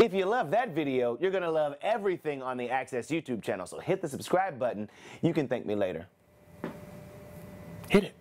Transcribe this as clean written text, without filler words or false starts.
if you love that video, you're going to love everything on the Access YouTube channel. So hit the subscribe button. You can thank me later. Hit it.